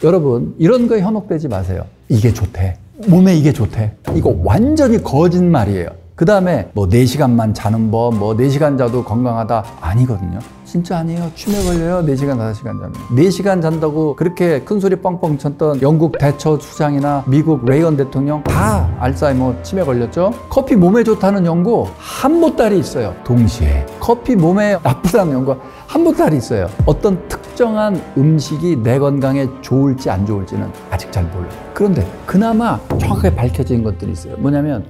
여러분 이런 거에 현혹되지 마세요. 이게 좋대. 몸에 이게 좋대. 이거 완전히 거짓말이에요. 그 다음에 뭐 4시간만 자는 법, 뭐 4시간 자도 건강하다. 아니거든요. 진짜 아니에요. 치매 걸려요. 4시간, 5시간 자면. 4시간 잔다고 그렇게 큰 소리 뻥뻥 쳤던 영국 대처 수장이나 미국 레이건 대통령 다 알츠하이머 치매 걸렸죠. 커피 몸에 좋다는 연구 한 보따리 있어요. 동시에 커피 몸에 나쁘다는 연구 한 보따리 있어요. 어떤 특정한 음식이 내 건강에 좋을지 안 좋을지는 아직 잘 몰라요. 그런데 그나마 정확하게 밝혀진 것들이 있어요. 뭐냐면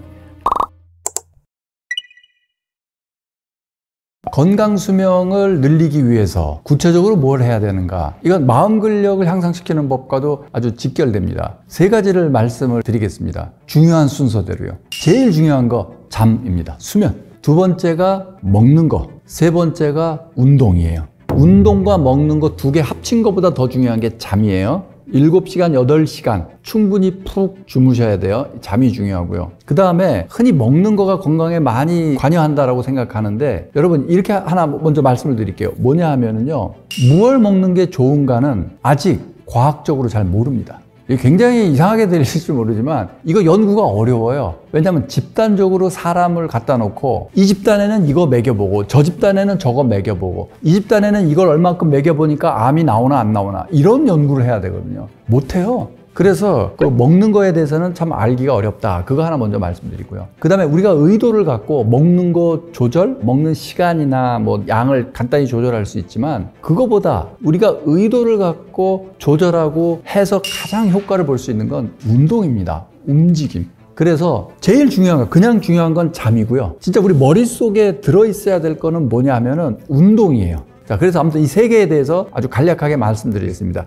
건강 수명을 늘리기 위해서 구체적으로 뭘 해야 되는가? 이건 마음 근력을 향상시키는 법과도 아주 직결됩니다. 3가지를 말씀을 드리겠습니다. 중요한 순서대로요. 제일 중요한 거 잠입니다. 수면. 2번째가 먹는 거. 3번째가 운동이에요. 운동과 먹는 거 2개 합친 것보다 더 중요한 게 잠이에요. 7시간, 8시간 충분히 푹 주무셔야 돼요. 잠이 중요하고요. 그 다음에 흔히 먹는 거가 건강에 많이 관여한다라고 생각하는데 여러분 이렇게 하나 먼저 말씀을 드릴게요. 뭐냐 하면은요, 무얼 먹는 게 좋은가는 아직 과학적으로 잘 모릅니다. 굉장히 이상하게 들릴지 모르지만 이거 연구가 어려워요. 왜냐하면 집단적으로 사람을 갖다 놓고 이 집단에는 이거 먹여보고 저 집단에는 저거 먹여보고 이 집단에는 이걸 얼만큼 먹여보니까 암이 나오나 안 나오나 이런 연구를 해야 되거든요. 못해요. 그래서 그 먹는 거에 대해서는 참 알기가 어렵다. 그거 하나 먼저 말씀드리고요. 그 다음에 우리가 의도를 갖고 먹는 거 조절, 먹는 시간이나 뭐 양을 간단히 조절할 수 있지만 그거보다 우리가 의도를 갖고 조절하고 해서 가장 효과를 볼 수 있는 건 운동입니다. 움직임. 그래서 제일 중요한 건 그냥 중요한 건 잠이고요. 진짜 우리 머릿속에 들어있어야 될 거는 뭐냐 하면은 운동이에요. 자, 그래서 아무튼 이 3개에 대해서 아주 간략하게 말씀드리겠습니다.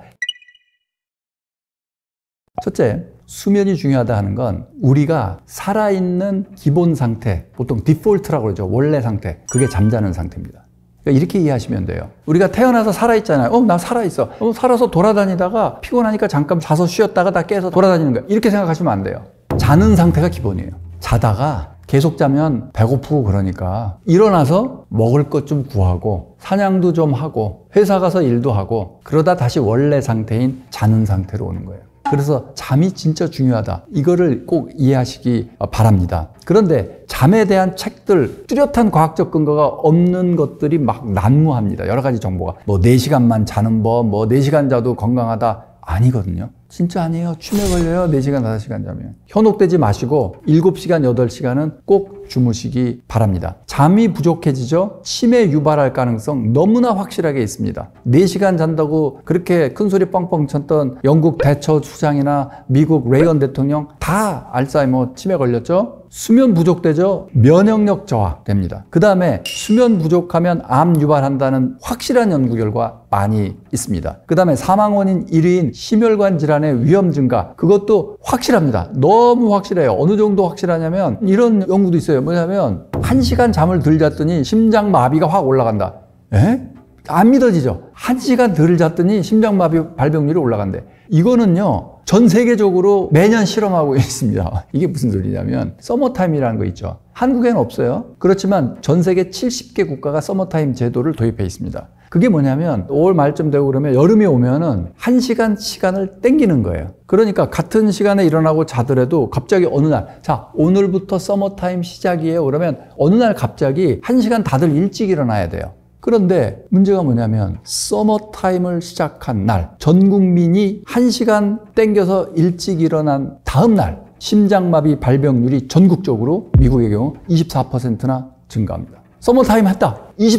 첫째, 수면이 중요하다 하는 건 우리가 살아있는 기본 상태, 보통 디폴트라고 그러죠. 원래 상태. 그게 잠자는 상태입니다. 그러니까 이렇게 이해하시면 돼요. 우리가 태어나서 살아있잖아요. 나 살아있어. 살아서 돌아다니다가 피곤하니까 잠깐 자서 쉬었다가 다 깨서 돌아다니는 거야. 이렇게 생각하시면 안 돼요. 자는 상태가 기본이에요. 자다가 계속 자면 배고프고 그러니까 일어나서 먹을 것 좀 구하고 사냥도 좀 하고 회사 가서 일도 하고 그러다 다시 원래 상태인 자는 상태로 오는 거예요. 그래서 잠이 진짜 중요하다. 이거를 꼭 이해하시기 바랍니다. 그런데 잠에 대한 책들, 뚜렷한 과학적 근거가 없는 것들이 막 난무합니다. 여러 가지 정보가. 뭐 4시간만 자는 법, 뭐 4시간 자도 건강하다. 아니거든요. 진짜 아니에요. 치매 걸려요. 4시간, 5시간 자면. 현혹되지 마시고 7시간, 8시간은 꼭 주무시기 바랍니다. 잠이 부족해지죠? 치매 유발할 가능성 너무나 확실하게 있습니다. 4시간 잔다고 그렇게 큰 소리 뻥뻥 쳤던 영국 대처 수장이나 미국 레이건 대통령 다 알츠하이머 치매 걸렸죠? 수면 부족되죠? 면역력 저하됩니다. 그 다음에 수면 부족하면 암 유발한다는 확실한 연구 결과 많이 있습니다. 그 다음에 사망 원인 1위인 심혈관 질환의 위험 증가, 그것도 확실합니다. 너무 확실해요. 어느 정도 확실하냐면 이런 연구도 있어요. 뭐냐면 1시간 잠을 덜 잤더니 심장마비가 확 올라간다. 에? 안 믿어지죠? 1시간 덜 잤더니 심장마비 발병률이 올라간대. 이거는요, 전 세계적으로 매년 실험하고 있습니다. 이게 무슨 소리냐면 서머타임이라는 거 있죠. 한국에는 없어요. 그렇지만 전 세계 70개 국가가 서머타임 제도를 도입해 있습니다. 그게 뭐냐면 5월 말쯤 되고 그러면 여름이 오면은 1시간 시간을 땡기는 거예요. 그러니까 같은 시간에 일어나고 자더라도 갑자기 어느 날, 자, 오늘부터 서머타임 시작이에요. 그러면 어느 날 갑자기 1시간 다들 일찍 일어나야 돼요. 그런데 문제가 뭐냐면 서머타임을 시작한 날 전 국민이 1시간 땡겨서 일찍 일어난 다음 날 심장마비 발병률이 전국적으로 미국의 경우 24%나 증가합니다. 서머타임 했다.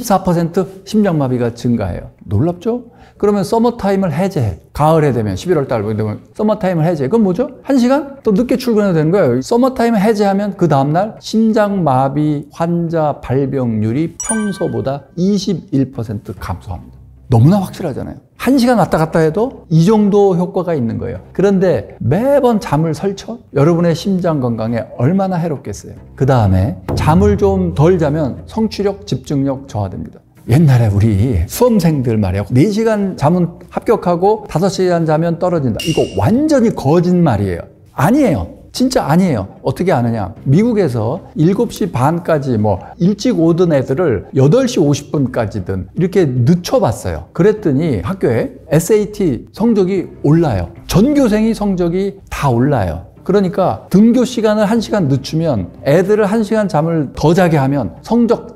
24% 심장마비가 증가해요. 놀랍죠? 그러면 서머타임을 해제해. 가을에 되면 11월 달 되면 서머타임을 해제해. 그건 뭐죠? 1시간 또 늦게 출근해야 되는 거예요. 서머타임을 해제하면 그 다음날 심장마비 환자 발병률이 평소보다 21% 감소합니다. 너무나 확실하잖아요. 1시간 왔다 갔다 해도 이 정도 효과가 있는 거예요. 그런데 매번 잠을 설쳐? 여러분의 심장 건강에 얼마나 해롭겠어요. 그 다음에 잠을 좀 덜 자면 성취력, 집중력 저하됩니다. 옛날에 우리 수험생들 말이야. 4시간 자면 합격하고 5시간 자면 떨어진다. 이거 완전히 거짓말이에요. 아니에요. 진짜 아니에요. 어떻게 아느냐. 미국에서 7시 반까지 뭐 일찍 오던 애들을 8시 50분까지든 이렇게 늦춰봤어요. 그랬더니 학교에 SAT 성적이 올라요. 전교생이 성적이 다 올라요. 그러니까 등교 시간을 1시간 늦추면 애들을 1시간 잠을 더 자게 하면 성적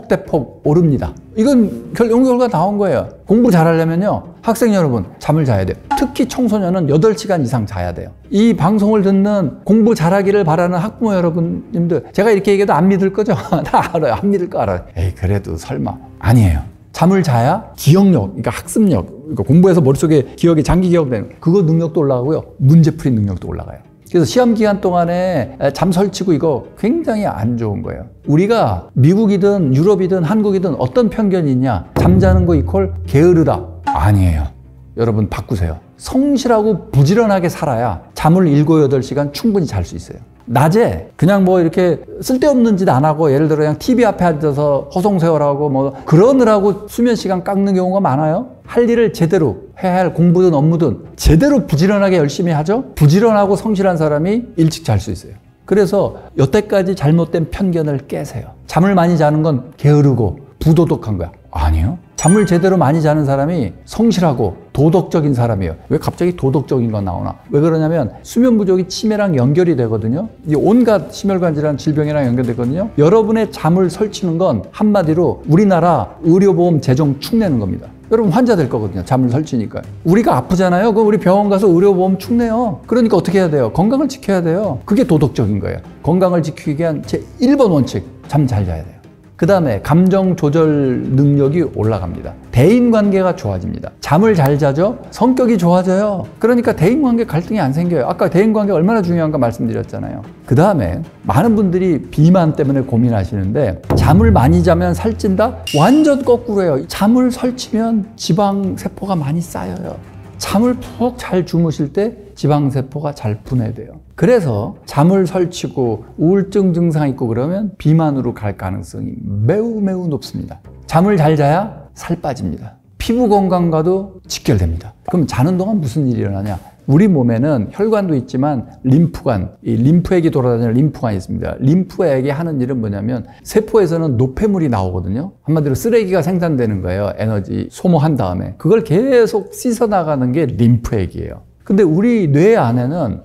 대폭 오릅니다. 이건 연구 결과 나온 거예요. 공부 잘하려면요. 학생 여러분 잠을 자야 돼요. 특히 청소년은 8시간 이상 자야 돼요. 이 방송을 듣는 공부 잘하기를 바라는 학부모 여러분님들, 제가 이렇게 얘기해도 안 믿을 거죠? 나 알아요. 안 믿을 거 알아요. 에이 그래도 설마. 아니에요. 잠을 자야 기억력, 그러니까 학습력, 그러니까 공부해서 머릿속에 기억이 장기 기억되는 그거 능력도 올라가고요. 문제풀이 능력도 올라가요. 그래서 시험 기간 동안에 잠 설치고 이거 굉장히 안 좋은 거예요. 우리가 미국이든 유럽이든 한국이든 어떤 편견이 있냐? 잠자는 거 이퀄 게으르다. 아니에요. 여러분 바꾸세요. 성실하고 부지런하게 살아야 잠을 7, 8시간 충분히 잘 수 있어요. 낮에 그냥 뭐 이렇게 쓸데없는 짓 안 하고 예를 들어 그냥 TV 앞에 앉아서 허송세월하고 뭐 그러느라고 수면 시간 깎는 경우가 많아요. 할 일을 제대로 해야 할 공부든 업무든 제대로 부지런하게 열심히 하죠. 부지런하고 성실한 사람이 일찍 잘 수 있어요. 그래서 여태까지 잘못된 편견을 깨세요. 잠을 많이 자는 건 게으르고 부도덕한 거야. 아니요. 잠을 제대로 많이 자는 사람이 성실하고 도덕적인 사람이에요. 왜 갑자기 도덕적인 건 나오나? 왜 그러냐면 수면 부족이 치매랑 연결이 되거든요. 이 온갖 심혈관 질환 질병이랑 연결되거든요. 여러분의 잠을 설치는 건 한마디로 우리나라 의료보험 재정 축내는 겁니다. 여러분 환자 될 거거든요. 잠을 설치니까. 우리가 아프잖아요. 그럼 우리 병원 가서 의료보험 축내요. 그러니까 어떻게 해야 돼요? 건강을 지켜야 돼요. 그게 도덕적인 거예요. 건강을 지키기 위한 제 1번 원칙. 잠 잘 자야 돼요. 그 다음에 감정 조절 능력이 올라갑니다. 대인관계가 좋아집니다. 잠을 잘 자죠? 성격이 좋아져요. 그러니까 대인관계 갈등이 안 생겨요. 아까 대인관계 얼마나 중요한가 말씀드렸잖아요. 그 다음에 많은 분들이 비만 때문에 고민하시는데 잠을 많이 자면 살찐다? 완전 거꾸로예요. 잠을 설치면 지방세포가 많이 쌓여요. 잠을 푹 잘 주무실 때 지방세포가 잘 분해돼요. 그래서 잠을 설치고 우울증 증상 있고 그러면 비만으로 갈 가능성이 매우 높습니다. 잠을 잘 자야 살 빠집니다. 피부 건강과도 직결됩니다. 그럼 자는 동안 무슨 일이 일어나냐? 우리 몸에는 혈관도 있지만 림프관, 이 림프액이 돌아다니는 림프관이 있습니다. 림프액이 하는 일은 뭐냐면 세포에서는 노폐물이 나오거든요. 한마디로 쓰레기가 생산되는 거예요. 에너지 소모한 다음에. 그걸 계속 씻어나가는 게 림프액이에요. 근데 우리 뇌 안에는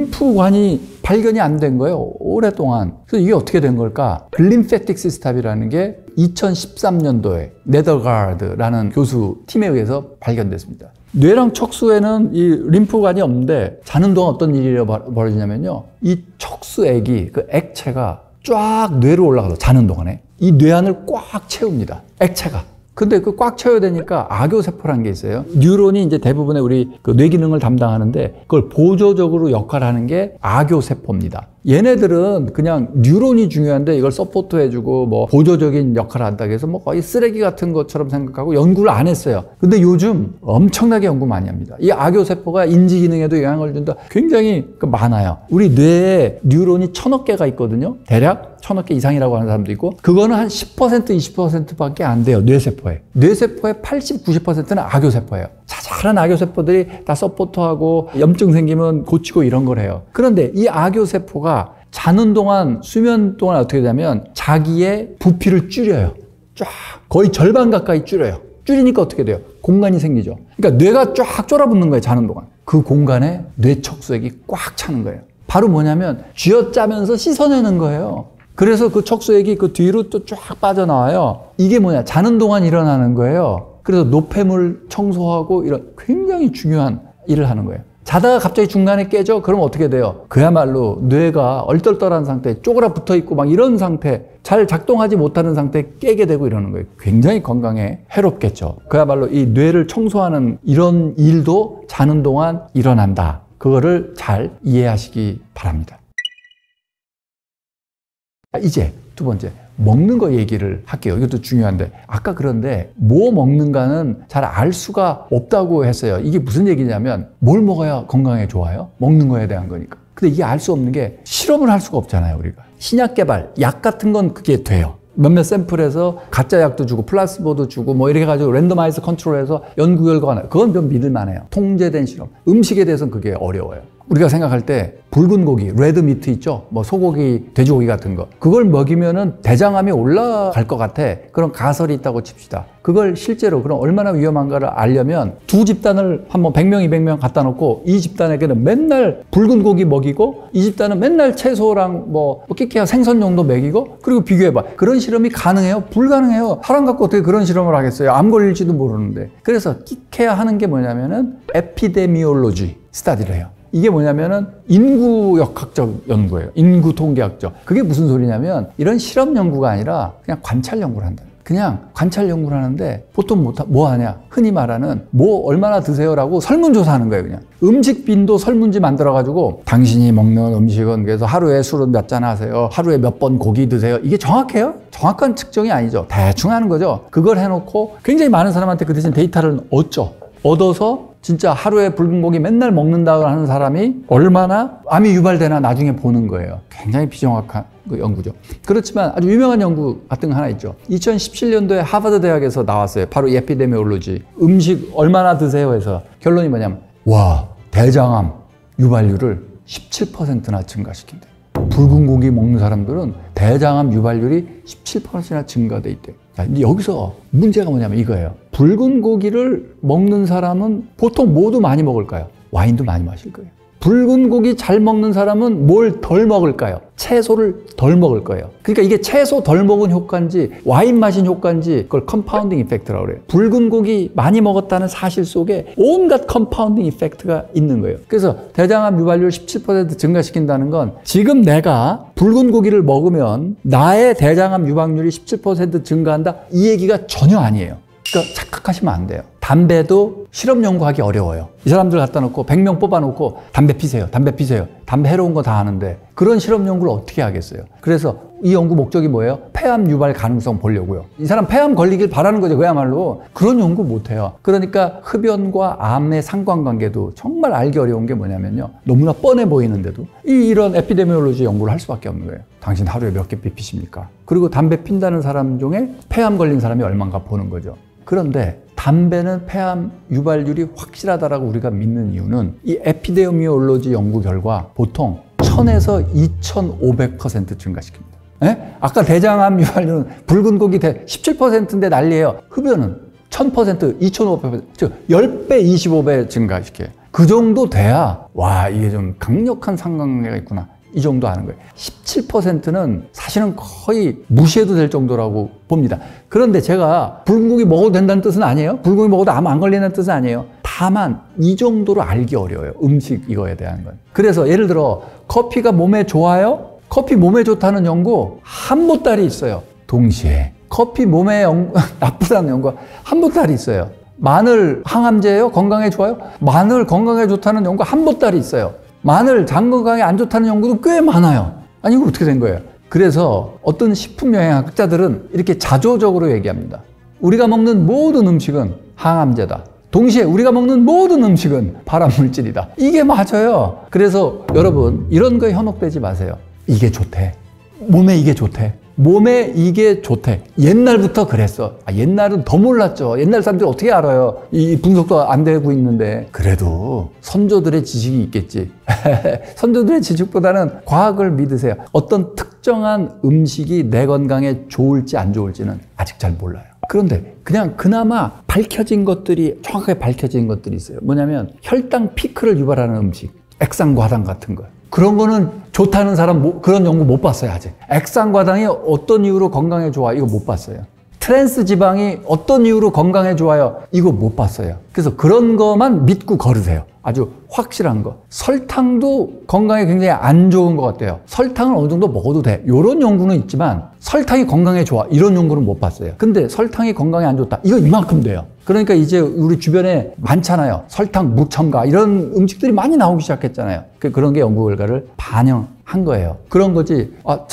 림프관이 발견이 안 된 거예요. 오랫동안. 그래서 이게 어떻게 된 걸까? 글림페틱 시스템이라는 게 2013년도에 네더가드라는 교수 팀에 의해서 발견됐습니다. 뇌랑 척수에는 이 림프관이 없는데 자는 동안 어떤 일이 벌어지냐면요. 이 척수액이 그 액체가 쫙 뇌로 올라가서 자는 동안에 이 뇌 안을 꽉 채웁니다. 액체가. 근데 그 꽉 채워야 되니까 악교세포라는 게 있어요. 뉴런이 이제 대부분의 우리 그 뇌 기능을 담당하는데 그걸 보조적으로 역할하는 게 악교세포입니다. 얘네들은 그냥 뉴런이 중요한데 이걸 서포트 해주고 뭐 보조적인 역할을 한다고 해서 뭐 거의 쓰레기 같은 것처럼 생각하고 연구를 안 했어요. 근데 요즘 엄청나게 연구 많이 합니다. 이 악교세포가 인지 기능에도 영향을 준다. 굉장히 많아요. 우리 뇌에 뉴런이 1000억 개가 있거든요. 대략 1000억 개 이상이라고 하는 사람도 있고 그거는 한 10% 20%밖에 안 돼요. 뇌세포에. 뇌세포의 80, 90%는 악교세포예요. 자잘한 악교세포들이 다 서포트하고 염증 생기면 고치고 이런 걸 해요. 그런데 이 악교세포가 자는 동안 수면 동안 어떻게 되냐면 자기의 부피를 줄여요. 쫙 거의 절반 가까이 줄여요. 줄이니까 어떻게 돼요? 공간이 생기죠. 그러니까 뇌가 쫙 쫄아붙는 거예요. 자는 동안. 그 공간에 뇌척수액이 꽉 차는 거예요. 바로 뭐냐면 쥐어짜면서 씻어내는 거예요. 그래서 그 척수액이 그 뒤로 또 쫙 빠져나와요. 이게 뭐냐? 자는 동안 일어나는 거예요. 그래서 노폐물 청소하고 이런 굉장히 중요한 일을 하는 거예요. 자다가 갑자기 중간에 깨져? 그러면 어떻게 돼요? 그야말로 뇌가 얼떨떨한 상태, 쪼그라붙어 있고 막 이런 상태, 잘 작동하지 못하는 상태에 깨게 되고 이러는 거예요. 굉장히 건강에 해롭겠죠. 그야말로 이 뇌를 청소하는 이런 일도 자는 동안 일어난다. 그거를 잘 이해하시기 바랍니다. 이제 두 번째, 먹는 거 얘기를 할게요. 이것도 중요한데 아까 그런데 뭐 먹는가는 잘 알 수가 없다고 했어요. 이게 무슨 얘기냐면 뭘 먹어야 건강에 좋아요? 먹는 거에 대한 거니까. 근데 이게 알 수 없는 게 실험을 할 수가 없잖아요. 우리가 신약 개발, 약 같은 건 그게 돼요. 몇몇 샘플에서 가짜 약도 주고 플라스보도 주고 뭐 이렇게 해가지고 랜더마이즈 컨트롤해서 연구 결과가 나요. 그건 좀 믿을만해요. 통제된 실험. 음식에 대해서는 그게 어려워요. 우리가 생각할 때 붉은 고기, 레드 미트 있죠? 뭐 소고기, 돼지고기 같은 거. 그걸 먹이면은 대장암이 올라갈 것 같아. 그런 가설이 있다고 칩시다. 그걸 실제로 그럼 얼마나 위험한가를 알려면 두 집단을 한번 100명, 200명 갖다 놓고 이 집단에게는 맨날 붉은 고기 먹이고 이 집단은 맨날 채소랑 뭐 끼케야 생선용도 먹이고 그리고 비교해봐. 그런 실험이 가능해요? 불가능해요. 사람 갖고 어떻게 그런 실험을 하겠어요? 암 걸릴지도 모르는데. 그래서 끼케야 하는 게 뭐냐면은 에피데미올로지 스타디를 해요. 이게 뭐냐면은 인구역학적 연구예요. 인구 통계학적. 그게 무슨 소리냐면 이런 실험 연구가 아니라 그냥 관찰 연구를 한다. 그냥 관찰 연구를 하는데 보통 뭐 하냐? 흔히 말하는 뭐 얼마나 드세요라고 설문조사하는 거예요. 그냥 음식 빈도 설문지 만들어가지고 당신이 먹는 음식은 그래서 하루에 술은 몇 잔 하세요? 하루에 몇 번 고기 드세요? 이게 정확해요? 정확한 측정이 아니죠. 대충 하는 거죠. 그걸 해놓고 굉장히 많은 사람한테 그 대신 데이터를 얻어서 진짜 하루에 붉은 고기 맨날 먹는다고 하는 사람이 얼마나 암이 유발되나 나중에 보는 거예요. 굉장히 비정확한 그 연구죠. 그렇지만 아주 유명한 연구 같은 거 하나 있죠. 2017년도에 하버드 대학에서 나왔어요. 바로 이 에피데미올로지. 음식 얼마나 드세요 해서 결론이 뭐냐면 와, 대장암 유발률을 17%나 증가시킨대. 붉은 고기 먹는 사람들은 대장암 유발률이 17%나 증가돼 있대요. 자, 여기서 문제가 뭐냐면 이거예요. 붉은 고기를 먹는 사람은 보통 뭐도 많이 먹을까요? 와인도 많이 마실 거예요. 붉은 고기 잘 먹는 사람은 뭘 덜 먹을까요? 채소를 덜 먹을 거예요. 그러니까 이게 채소 덜 먹은 효과인지 와인 마신 효과인지 그걸 컴파운딩 이펙트라고 그래요. 붉은 고기 많이 먹었다는 사실 속에 온갖 컴파운딩 이펙트가 있는 거예요. 그래서 대장암 유발률 17% 증가시킨다는 건 지금 내가 붉은 고기를 먹으면 나의 대장암 유발률이 17% 증가한다 이 얘기가 전혀 아니에요. 그러니까 착각하시면 안 돼요. 담배도 실험 연구하기 어려워요. 이 사람들 갖다 놓고 100명 뽑아놓고 담배 피세요. 담배 피세요. 담배 해로운 거 다 하는데 그런 실험 연구를 어떻게 하겠어요. 그래서 이 연구 목적이 뭐예요? 폐암 유발 가능성 보려고요. 이 사람 폐암 걸리길 바라는 거죠. 그야말로. 그런 연구 못해요. 그러니까 흡연과 암의 상관관계도 정말 알기 어려운 게 뭐냐면요. 너무나 뻔해 보이는데도 이런 에피데미올로지 연구를 할 수밖에 없는 거예요. 당신 하루에 몇 개 피십니까? 그리고 담배 핀다는 사람 중에 폐암 걸린 사람이 얼마인가 보는 거죠. 그런데 담배는 폐암 유발률이 확실하다라고 우리가 믿는 이유는 이 에피데미올로지 연구 결과 보통 1000에서 2500% 증가시킵니다. 에? 아까 대장암 유발률은 붉은 고기 17%인데 난리예요. 흡연은 1000%, 2500%, 즉 10배, 25배 증가시켜요. 그 정도 돼야 와 이게 좀 강력한 상관관계가 있구나. 이 정도 하는 거예요. 17%는 사실은 거의 무시해도 될 정도라고 봅니다. 그런데 제가 붉은 고기 먹어도 된다는 뜻은 아니에요. 붉은 고기 먹어도 암 안 걸리는 뜻은 아니에요. 다만 이 정도로 알기 어려워요. 음식 이거에 대한 건. 그래서 예를 들어 커피가 몸에 좋아요? 커피 몸에 좋다는 연구 한 보따리 있어요. 동시에 커피 몸에 나쁘다는 연구가 한 보따리 있어요. 마늘 항암제예요? 건강에 좋아요? 마늘 건강에 좋다는 연구 한 보따리 있어요. 마늘 장 건강에 안 좋다는 연구도 꽤 많아요. 아니 이거 어떻게 된 거예요? 그래서 어떤 식품영양학자들은 이렇게 자조적으로 얘기합니다. 우리가 먹는 모든 음식은 항암제다. 동시에 우리가 먹는 모든 음식은 발암물질이다. 이게 맞아요. 그래서 여러분 이런 거에 현혹되지 마세요. 이게 좋대. 몸에 이게 좋대. 몸에 이게 좋대. 옛날부터 그랬어. 옛날은 더 몰랐죠. 옛날 사람들이 어떻게 알아요? 이 분석도 안 되고 있는데. 그래도 선조들의 지식이 있겠지. 선조들의 지식보다는 과학을 믿으세요. 어떤 특정한 음식이 내 건강에 좋을지 안 좋을지는 아직 잘 몰라요. 그런데 그냥 그나마 밝혀진 것들이 정확하게 밝혀진 것들이 있어요. 뭐냐면 혈당 피크를 유발하는 음식. 액상과당 같은 거. 그런 거는 좋다는 사람 그런 연구 못 봤어요 아직. 액상과당이 어떤 이유로 건강에 좋아 이거 못 봤어요. 트랜스 지방이 어떤 이유로 건강에 좋아요 이거 못 봤어요. 그래서 그런 거만 믿고 걸으세요. 아주 확실한 거. 설탕도 건강에 굉장히 안 좋은 것 같아요. 설탕은 어느 정도 먹어도 돼. 이런 연구는 있지만 설탕이 건강에 좋아 이런 연구는 못 봤어요. 근데 설탕이 건강에 안 좋다 이거 이만큼 돼요. 그러니까 이제 우리 주변에 많잖아요. 설탕 무첨가 이런 음식들이 많이 나오기 시작했잖아요. 그런 게 연구 결과를 반영한 거예요. 그런 거지.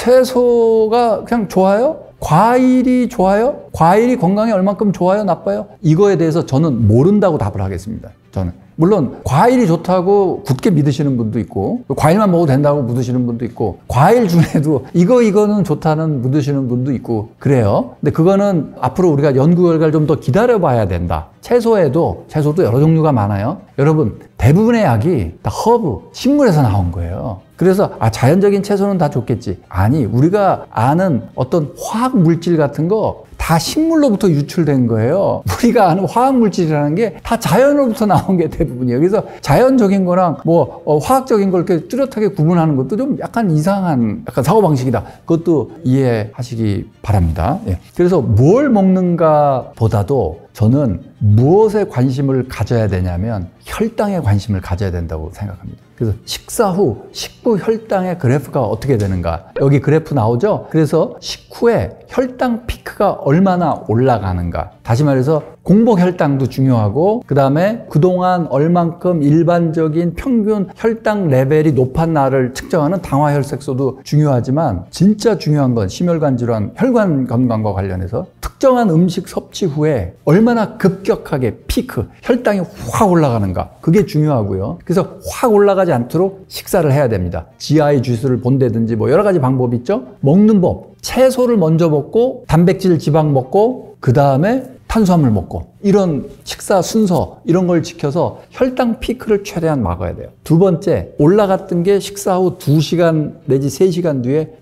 채소가 그냥 좋아요? 과일이 좋아요? 과일이 건강에 얼만큼 좋아요? 나빠요? 이거에 대해서 저는 모른다고 답을 하겠습니다. 저는 물론 과일이 좋다고 굳게 믿으시는 분도 있고 과일만 먹어도 된다고 믿으시는 분도 있고 과일 중에도 이거는 좋다는 믿으시는 분도 있고 그래요. 근데 그거는 앞으로 우리가 연구 결과를 좀 더 기다려봐야 된다. 채소도 여러 종류가 많아요. 여러분 대부분의 약이 다 허브, 식물에서 나온 거예요. 그래서 자연적인 채소는 다 좋겠지. 아니, 우리가 아는 어떤 화학 물질 같은 거 다 식물로부터 유출된 거예요. 우리가 아는 화학 물질이라는 게 다 자연으로부터 나온 게 대부분이에요. 그래서 자연적인 거랑 화학적인 걸 이렇게 뚜렷하게 구분하는 것도 좀 약간 이상한 사고방식이다. 그것도 이해하시기 바랍니다. 예. 그래서 뭘 먹는가 보다도 저는 무엇에 관심을 가져야 되냐면 혈당에 관심을 가져야 된다고 생각합니다. 그래서 식사 후 식후 혈당의 그래프가 어떻게 되는가. 여기 그래프 나오죠? 그래서 식후에 혈당 피크가 얼마나 올라가는가. 다시 말해서 공복 혈당도 중요하고 그 다음에 그동안 얼만큼 일반적인 평균 혈당 레벨이 높았나를 측정하는 당화혈색소도 중요하지만 진짜 중요한 건 심혈관 질환, 혈관 건강과 관련해서 특정한 음식 섭취 후에 얼마나 급격하게 피크, 혈당이 확 올라가는가. 그게 중요하고요. 그래서 확 올라가지 않도록 식사를 해야 됩니다. GI 주스를 본다든지 여러 가지 방법이 있죠. 먹는 법. 채소를 먼저 먹고 단백질, 지방 먹고 그 다음에 탄수화물 먹고 이런 식사 순서 이런 걸 지켜서 혈당 피크를 최대한 막아야 돼요. 두 번째, 올라갔던 게 식사 후 2시간 내지 3시간 뒤에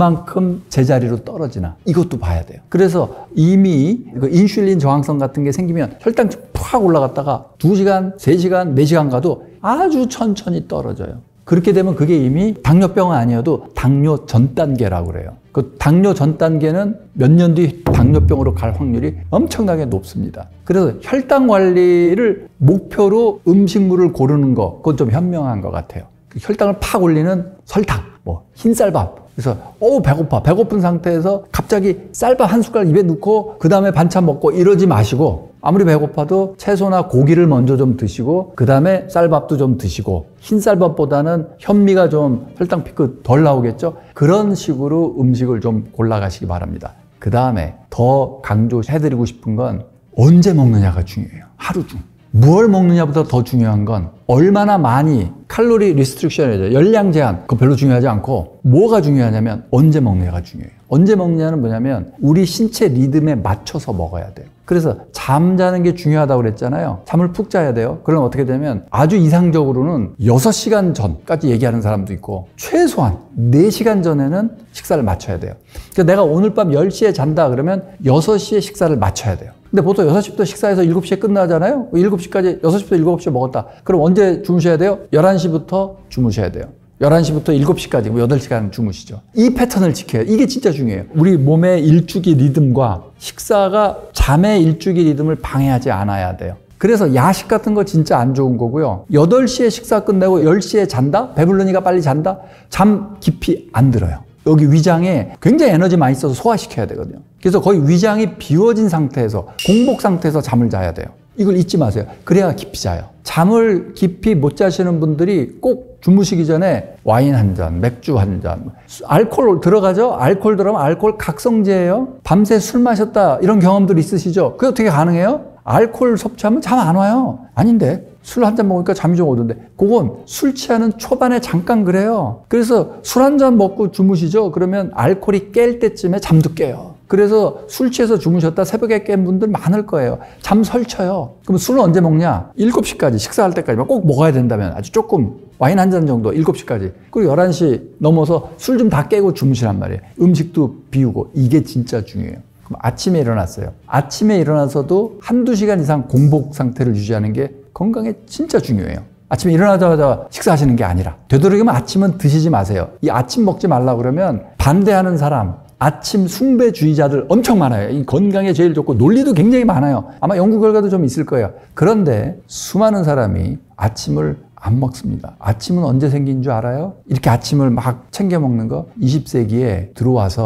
얼만큼 제자리로 떨어지나 이것도 봐야 돼요. 그래서 이미 인슐린 저항성 같은 게 생기면 혈당이 팍 올라갔다가 2시간, 3시간, 4시간 가도 아주 천천히 떨어져요. 그렇게 되면 그게 이미 당뇨병은 아니어도 당뇨 전 단계라고 그래요. 그 당뇨 전 단계는 몇 년 뒤 당뇨병으로 갈 확률이 엄청나게 높습니다. 그래서 혈당 관리를 목표로 음식물을 고르는 거, 그건 좀 현명한 것 같아요. 혈당을 팍 올리는 설탕, 흰쌀밥. 그래서 배고파. 배고픈 상태에서 갑자기 쌀밥 한 숟갈 입에 넣고 그 다음에 반찬 먹고 이러지 마시고 아무리 배고파도 채소나 고기를 먼저 좀 드시고 그 다음에 쌀밥도 좀 드시고 흰쌀밥보다는 현미가 좀 혈당 피크 덜 나오겠죠? 그런 식으로 음식을 좀 골라가시기 바랍니다. 그 다음에 더 강조해드리고 싶은 건 언제 먹느냐가 중요해요. 하루 중. 뭘 먹느냐보다 더 중요한 건 얼마나 많이 칼로리 리스트릭션이죠. 열량 제한. 그거 별로 중요하지 않고 뭐가 중요하냐면 언제 먹느냐가 중요해요. 언제 먹느냐는 뭐냐면 우리 신체 리듬에 맞춰서 먹어야 돼요. 그래서 잠자는 게 중요하다고 그랬잖아요. 잠을 푹 자야 돼요. 그럼 어떻게 되면 아주 이상적으로는 6시간 전까지 얘기하는 사람도 있고 최소한 4시간 전에는 식사를 맞춰야 돼요. 그러니까 내가 오늘 밤 10시에 잔다 그러면 6시에 식사를 맞춰야 돼요. 근데 보통 6시부터 식사해서 7시에 끝나잖아요. 7시까지, 6시부터 7시에 먹었다. 그럼 언제 주무셔야 돼요? 11시부터 주무셔야 돼요. 11시부터 7시까지 8시간 주무시죠. 이 패턴을 지켜야 돼요. 이게 진짜 중요해요. 우리 몸의 일주기 리듬과 식사가 잠의 일주기 리듬을 방해하지 않아야 돼요. 그래서 야식 같은 거 진짜 안 좋은 거고요. 8시에 식사 끝내고 10시에 잔다? 배불르니까 빨리 잔다? 잠 깊이 안 들어요. 여기 위장에 굉장히 에너지 많이 써서 소화시켜야 되거든요. 그래서 거의 위장이 비워진 상태에서 공복 상태에서 잠을 자야 돼요. 이걸 잊지 마세요. 그래야 깊이 자요. 잠을 깊이 못 자시는 분들이 꼭 주무시기 전에 와인 한 잔, 맥주 한 잔, 알코올 들어가죠? 알코올 들어가면 알코올 각성제예요. 밤새 술 마셨다 이런 경험들 있으시죠? 그게 어떻게 가능해요? 알코올 섭취하면 잠 안 와요. 아닌데 술 한 잔 먹으니까 잠이 좀 오던데 그건 술 취하는 초반에 잠깐 그래요. 그래서 술 한 잔 먹고 주무시죠? 그러면 알코올이 깰 때쯤에 잠도 깨요. 그래서 술 취해서 주무셨다 새벽에 깬 분들 많을 거예요. 잠 설쳐요. 그럼 술은 언제 먹냐? 7시까지 식사할 때까지만 꼭 먹어야 된다면 아주 조금 와인 한 잔 정도 7시까지 그리고 11시 넘어서 술 좀 다 깨고 주무시란 말이에요. 음식도 비우고 이게 진짜 중요해요. 그럼 아침에 일어났어요. 아침에 일어나서도 한두 시간 이상 공복 상태를 유지하는 게 건강에 진짜 중요해요. 아침에 일어나자마자 식사하시는 게 아니라 되도록이면 아침은 드시지 마세요. 이 아침 먹지 말라 그러면 반대하는 사람 아침 숭배주의자들 엄청 많아요. 이 건강에 제일 좋고 논리도 굉장히 많아요. 아마 연구 결과도 좀 있을 거예요. 그런데 수많은 사람이 아침을 안 먹습니다. 아침은 언제 생긴 줄 알아요? 이렇게 아침을 막 챙겨 먹는 거 20세기에 들어와서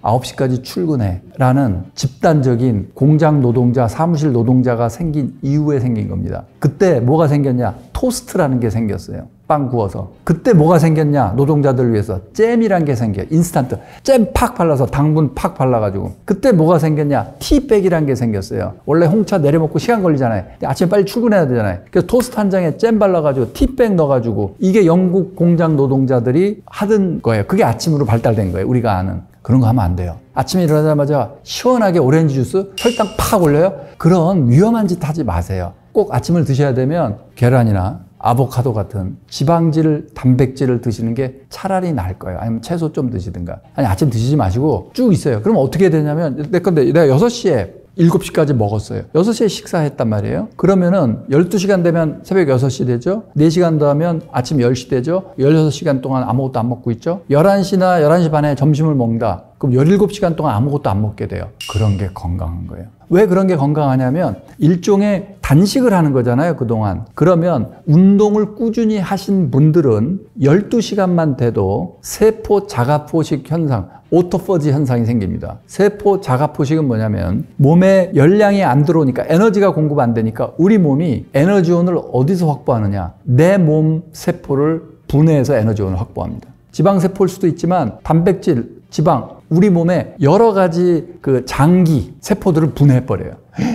9시까지 출근해 라는 집단적인 공장 노동자, 사무실 노동자가 생긴 이후에 생긴 겁니다. 그때 뭐가 생겼냐? 토스트라는 게 생겼어요. 빵 구워서. 그때 뭐가 생겼냐? 노동자들을 위해서 잼이란 게 생겨요. 인스턴트. 잼 팍 발라서 당분 팍 발라가지고. 그때 뭐가 생겼냐? 티백이란 게 생겼어요. 원래 홍차 내려먹고 시간 걸리잖아요. 아침에 빨리 출근해야 되잖아요. 그래서 토스트 한 장에 잼 발라가지고 티백 넣어가지고 이게 영국 공장 노동자들이 하던 거예요. 그게 아침으로 발달된 거예요. 우리가 아는. 그런 거 하면 안 돼요. 아침에 일어나자마자 시원하게 오렌지 주스 혈당 팍 올려요? 그런 위험한 짓 하지 마세요. 꼭 아침을 드셔야 되면 계란이나 아보카도 같은 지방질, 단백질을 드시는 게 차라리 나을 거예요. 아니면 채소 좀 드시든가. 아니, 아침 드시지 마시고 쭉 있어요. 그럼 어떻게 되냐면, 내가 6시에 7시까지 먹었어요. 6시에 식사했단 말이에요. 그러면은 12시간 되면 새벽 6시 되죠. 4시간 더 하면 아침 10시 되죠. 16시간 동안 아무것도 안 먹고 있죠. 11시나 11시 반에 점심을 먹는다. 그럼 17시간 동안 아무것도 안 먹게 돼요. 그런 게 건강한 거예요. 왜 그런 게 건강하냐면 일종의 단식을 하는 거잖아요, 그동안. 그러면 운동을 꾸준히 하신 분들은 12시간만 돼도 세포 자가포식 현상, 오토퍼지 현상이 생깁니다. 세포 자가포식은 뭐냐면 몸에 열량이 안 들어오니까 에너지가 공급 안 되니까 우리 몸이 에너지원을 어디서 확보하느냐? 내 몸 세포를 분해해서 에너지원을 확보합니다. 지방세포일 수도 있지만 단백질, 지방, 우리 몸에 여러 가지 그 장기 세포들을 분해해버려요.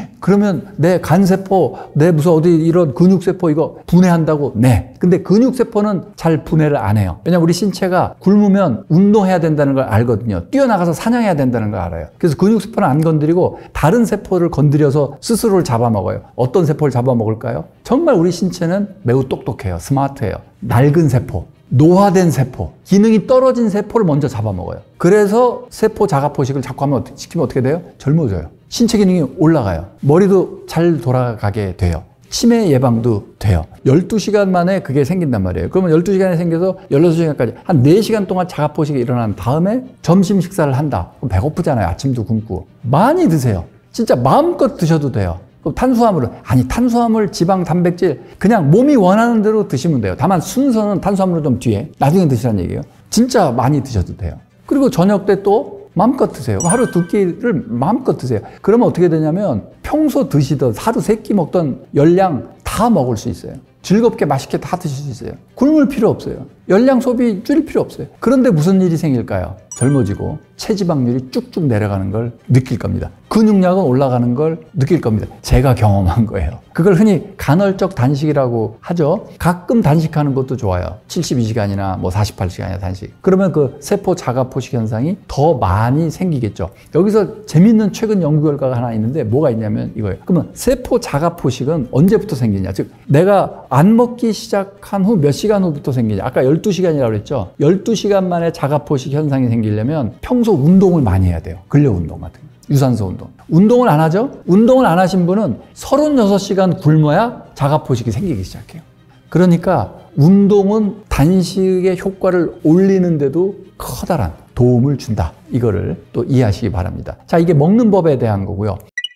그러면 내 간세포, 내 무슨 어디 이런 근육세포 이거 분해한다고? 네. 근데 근육세포는 잘 분해를 안 해요. 왜냐면 우리 신체가 굶으면 운동해야 된다는 걸 알거든요. 뛰어나가서 사냥해야 된다는 걸 알아요. 그래서 근육세포는 안 건드리고 다른 세포를 건드려서 스스로를 잡아먹어요. 어떤 세포를 잡아먹을까요? 정말 우리 신체는 매우 똑똑해요. 스마트해요. 낡은 세포. 노화된 세포, 기능이 떨어진 세포를 먼저 잡아먹어요. 그래서 세포 자가포식을 자꾸 하면 시키면 어떻게 돼요? 젊어져요. 신체 기능이 올라가요. 머리도 잘 돌아가게 돼요. 치매 예방도 돼요. 12시간 만에 그게 생긴단 말이에요. 그러면 12시간에 생겨서 16시간까지 한 4시간 동안 자가포식이 일어난 다음에 점심 식사를 한다. 그럼 배고프잖아요. 아침도 굶고. 많이 드세요. 진짜 마음껏 드셔도 돼요. 그럼 탄수화물은, 아니 탄수화물, 지방, 단백질 그냥 몸이 원하는 대로 드시면 돼요. 다만 순서는 탄수화물은 좀 뒤에 나중에 드시라는 얘기예요. 진짜 많이 드셔도 돼요. 그리고 저녁 때 또 마음껏 드세요. 하루 2끼를 마음껏 드세요. 그러면 어떻게 되냐면 평소 드시던 하루 3끼 먹던 열량 다 먹을 수 있어요. 즐겁게 맛있게 다 드실 수 있어요. 굶을 필요 없어요. 열량 소비 줄일 필요 없어요. 그런데 무슨 일이 생길까요? 젊어지고 체지방률이 쭉쭉 내려가는 걸 느낄 겁니다. 근육량은 올라가는 걸 느낄 겁니다. 제가 경험한 거예요. 그걸 흔히 간헐적 단식이라고 하죠. 가끔 단식하는 것도 좋아요. 72시간이나 뭐 48시간이나 단식. 그러면 그 세포 자가포식 현상이 더 많이 생기겠죠. 여기서 재밌는 최근 연구 결과가 하나 있는데 뭐가 있냐면 이거예요. 그러면 세포 자가포식은 언제부터 생기냐? 즉 내가 안 먹기 시작한 후 몇 시간 후부터 생기냐? 아까 12시간이라고 그랬죠. 12시간 만에 자가포식 현상이 생기려면 평소 운동을 많이 해야 돼요. 근력 운동 같은 거. 유산소 운동. 운동을 안 하죠? 운동을 안 하신 분은 36시간 굶어야 자가포식이 생기기 시작해요. 그러니까 운동은 단식의 효과를 올리는데도 커다란 도움을 준다. 이거를 또 이해하시기 바랍니다. 자, 이게 먹는 법에 대한 거고요.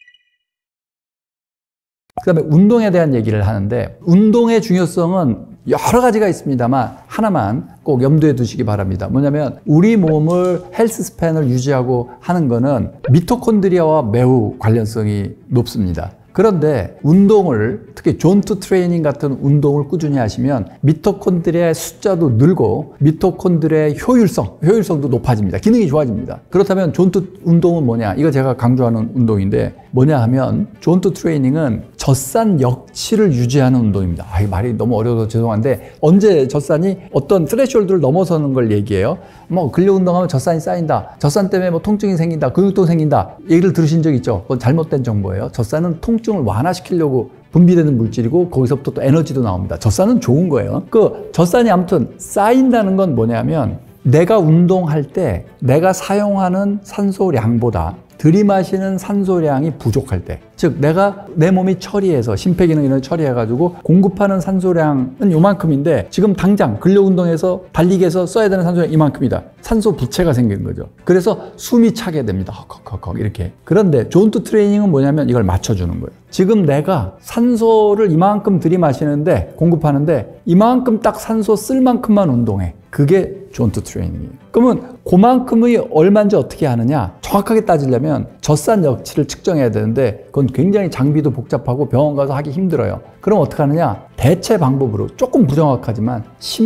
그 다음에 운동에 대한 얘기를 하는데 운동의 중요성은 여러 가지가 있습니다만 하나만 꼭 염두에 두시기 바랍니다. 뭐냐면 우리 몸을 헬스 스팬을 유지하고 하는 거는 미토콘드리아와 매우 관련성이 높습니다. 그런데 운동을 특히 존투 트레이닝 같은 운동을 꾸준히 하시면 미토콘드리아의 숫자도 늘고 미토콘드리아의 효율성도 높아집니다. 기능이 좋아집니다. 그렇다면 존투 운동은 뭐냐? 이거 제가 강조하는 운동인데 뭐냐 하면 존투 트레이닝은 젖산 역치를 유지하는 운동입니다. 이 말이 너무 어려워서 죄송한데 언제 젖산이 어떤 스레시홀드를 넘어서는 걸 얘기해요. 뭐 근력 운동하면 젖산이 쌓인다. 젖산 때문에 뭐 통증이 생긴다. 근육통 생긴다. 얘기를 들으신 적 있죠? 그건 잘못된 정보예요. 젖산은 통증을 완화시키려고 분비되는 물질이고 거기서부터 또 에너지도 나옵니다. 젖산은 좋은 거예요. 그 젖산이 아무튼 쌓인다는 건 뭐냐면 내가 운동할 때 내가 사용하는 산소량보다 들이마시는 산소량이 부족할 때, 즉 내가 내 몸이 처리해서 심폐기능 이런 처리해가지고 공급하는 산소량은 요만큼인데 지금 당장 근력운동에서 달리기에서 써야 되는 산소량 이만큼이다. 산소 부채가 생기는 거죠. 그래서 숨이 차게 됩니다. 헉헉헉 이렇게. 그런데 존투 트레이닝은 뭐냐면 이걸 맞춰주는 거예요. 지금 내가 산소를 이만큼 들이마시는데 공급하는데 이만큼 딱 산소 쓸 만큼만 운동해. 그게 존투 트레이닝이에요. 그러면 그만큼의 얼마인지 어떻게 하느냐? 정확하게 따지려면 젖산 역치를 측정해야 되는데 그건 굉장히 장비도 복잡하고 병원 가서 하기 힘들어요. 그럼 어떻게 하느냐? 대체 방법으로 조금 부정확하지만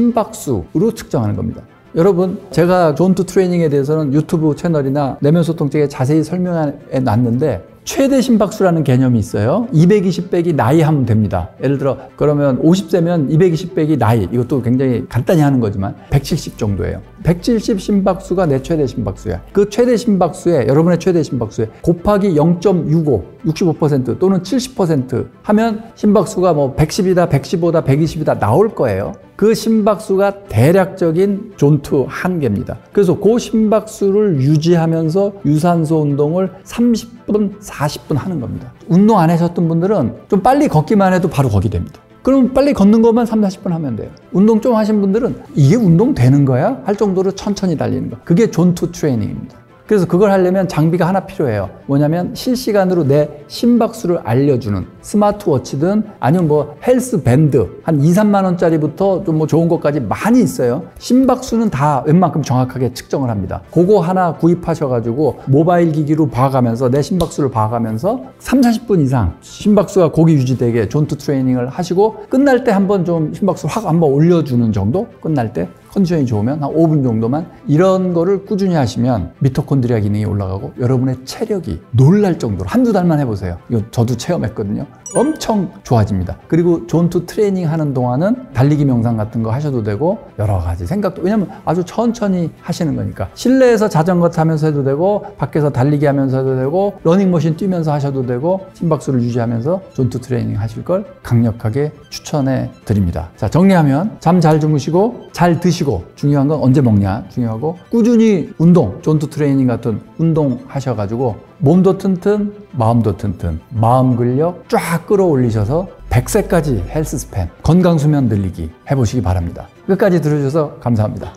심박수로 측정하는 겁니다. 여러분, 제가 존투 트레이닝에 대해서는 유튜브 채널이나 내면소통책에 자세히 설명해 놨는데 최대 심박수라는 개념이 있어요. 220 빼기 나이 하면 됩니다. 예를 들어 그러면 50세면 220 빼기 나이, 이것도 굉장히 간단히 하는 거지만 170 정도예요. 170 심박수가 내 최대 심박수야. 그 최대 심박수에, 여러분의 최대 심박수에 곱하기 0.65, 65% 또는 70% 하면 심박수가 뭐 110이다, 115다, 120이다 나올 거예요. 그 심박수가 대략적인 존투 한계입니다. 그래서 그 심박수를 유지하면서 유산소 운동을 30분, 40분 하는 겁니다. 운동 안 하셨던 분들은 좀 빨리 걷기만 해도 바로 거기 됩니다. 그럼 빨리 걷는 것만 30, 40분 하면 돼요. 운동 좀 하신 분들은 이게 운동 되는 거야? 할 정도로 천천히 달리는 거. 그게 존투 트레이닝입니다. 그래서 그걸 하려면 장비가 하나 필요해요. 뭐냐면 실시간으로 내 심박수를 알려주는 스마트워치든 아니면 뭐 헬스 밴드 한 2, 3만 원짜리부터 좀 뭐 좋은 것까지 많이 있어요. 심박수는 다 웬만큼 정확하게 측정을 합니다. 그거 하나 구입하셔가지고 모바일 기기로 봐가면서 내 심박수를 봐가면서 3, 40분 이상 심박수가 거기 유지되게 존투 트레이닝을 하시고 끝날 때 한번 좀 심박수 확 한번 올려주는 정도? 끝날 때 컨디션이 좋으면 한 5분 정도만 이런 거를 꾸준히 하시면 미토콘드리아 기능이 올라가고 여러분의 체력이 놀랄 정도로 한두 달만 해보세요. 이거 저도 체험했거든요. 엄청 좋아집니다. 그리고 존투 트레이닝 하는 동안은 달리기 명상 같은 거 하셔도 되고 여러 가지 생각도, 왜냐면 아주 천천히 하시는 거니까 실내에서 자전거 타면서 해도 되고 밖에서 달리기 하면서 해도 되고 러닝머신 뛰면서 하셔도 되고 심박수를 유지하면서 존투 트레이닝 하실 걸 강력하게 추천해 드립니다. 자, 정리하면 잠 잘 주무시고 잘 드시고, 중요한 건 언제 먹냐 중요하고, 꾸준히 운동, 존투 트레이닝 같은 운동 하셔가지고 몸도 튼튼, 마음도 튼튼, 마음 근력 쫙 끌어올리셔서 100세까지 헬스 스팬, 건강 수면 늘리기 해보시기 바랍니다. 끝까지 들어주셔서 감사합니다.